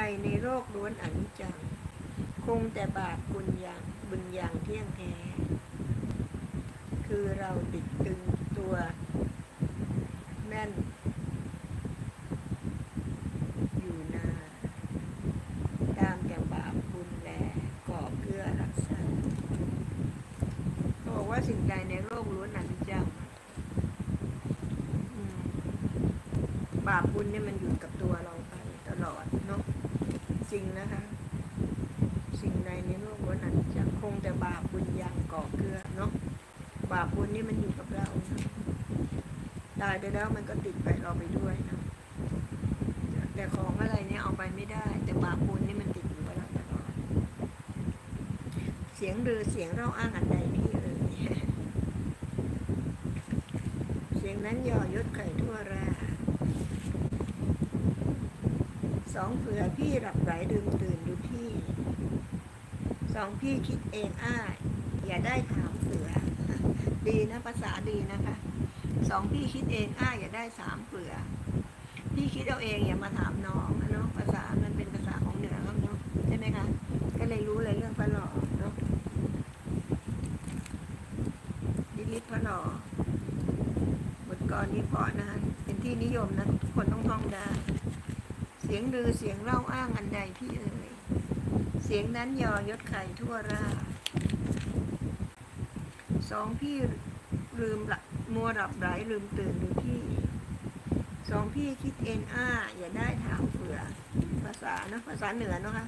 ในโลกล้วนอนิจจังคงแต่บาปบุญอย่างเที่ยงแท้คือเราติดตึงตัวแน่นอยู่นานตามแต่บาปบุญแลก่อเกื้อรักษาเขาบอกว่าสิ่งใดในโลกล้วนอนิจจังบาปบุญเนี่ยมันอยู่กับตัวเราไปตลอดเนาะจริงนะคะสิ่งใดในโลกล้วนอนิจจังคงแต่บาปบุญอย่างก่อเกื้อเนาะบาปบุญนี่มันอยู่กับเราตายไปแล้วมันก็ติดไปเราไปด้วยนะแต่ของอะไรเนี่ยเอาไปไม่ได้แต่บาปบุญนี่มันติดอยู่กับเราตลอดเสียงเรือเสียงเราอ้างอันใดพี่เอ่ยเสียงนั้นย่อยศไข่ทั่วราสองเผื่อพี่หลับไหลดื่มตื่นดูพี่สองพี่คิดเองอย่าได้ถามเสือดีนะภาษาดีนะคะสองพี่คิดเองอย่าได้สามเผื่อพี่คิดเอาเองอย่ามาถามน้องเนาะภาษามันเป็นภาษาของเหนือเขาเนาะใช่ไหมคะก็เลยรู้เลยเรื่องพระหล่อเนาะดิลิทพระหล่อบทกลนี้เพราะนะเป็นที่นิยมนะทุกคนต้องท่องได้เสียงลือเสียงเล่าอ้างอันใดพี่เอ่ยเสียงนั้นยอยศไข่ทั่วราสองพี่ลืมมัวหลับไหลลืมตื่นหรือพี่สองพี่คิดเองอย่าได้ถามเผื่อภาษานะภาษาเหนือเนาะคะ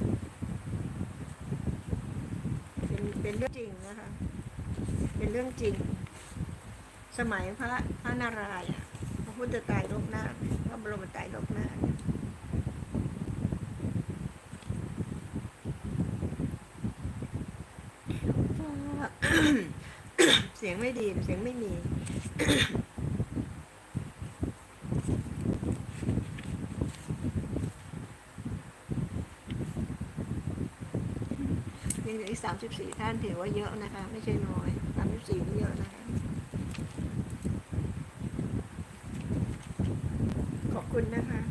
เป็นเรื่องจริงนะคะเป็นเรื่องจริงสมัยพระนารายณ์พระพุทธไตรโลกนาถพระบรมไตรโลกนาถเสียงไม่ดีเสียงไม่มียังเหลืออีก34ท่านถือว่าเยอะนะคะไม่ใช่น้อย34นี่เยอะนะคะขอบคุณนะคะ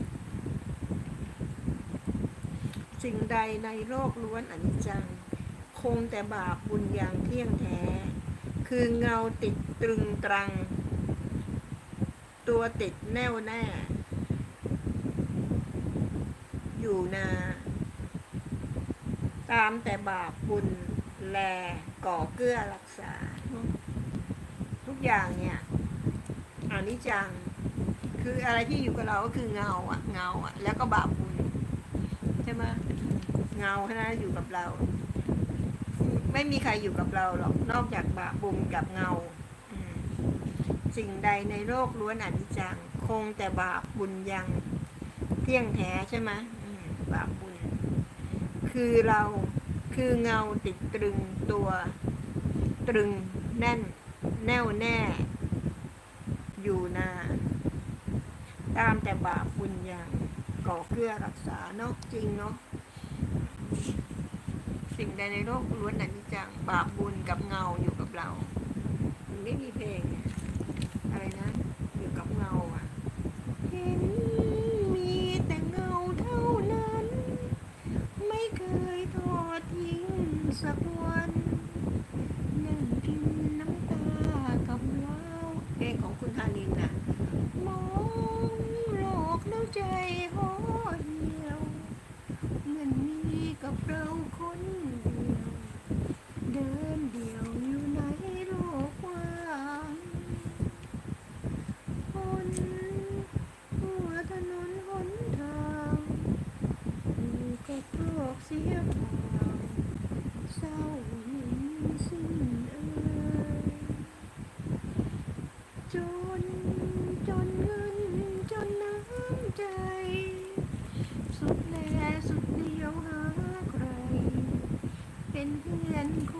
สิ่งใดในโลกล้วนอนิจจังคงแต่บาปบุญอย่างเที่ยงแท้คือเงาติดตรึงตรังตัวติดแน่วแน่อยู่นาตามแต่บาปบุญแลก่อเกื้อรักษาทุกอย่างเนี่ยอนิจจังคืออะไรที่อยู่กับเราก็คือเงาแล้วก็บาปบุญใช่ไหมเงาแค่นั้นอยู่กับเราไม่มีใครอยู่กับเราหรอกนอกจากบาปบุญกับเงาสิ่งใดในโลกล้วนอนิจจังคงแต่บาปบุญยังเที่ยงแท้ใช่ไหมบาปบุญคือเราคือเงาติดตรึงตัวตรึงแน่นแน่วแน่อยู่นาตามแต่บาปบุญยังก่อเกื้อรักษาเนาะจริงเนาะสิ่งใดในโลกล้วนอนิจจังบาปบุญกับเงาอยู่กับเรามันไม่มีเพลงอะไรนะอยู่กับเงาเห็นมีแต่เงาเท่านั้นไม่เคยทอดทิ้งสักวันนั่งกินน้ำตากับเราเพลงของคุณธานินน่ะมองโลกแล้วใจห่อเหี่ยวเหมือนมีกับเราคนเดินเดี่ยวอยู่ในโลกว่างคนหัวถนนหนทางอยู่กับโลกเสียเปล่าเศร้าสิ้นจนเงินจนน้ำใจสุดแลสุดเดียวหาใครเป็นเพื่อนค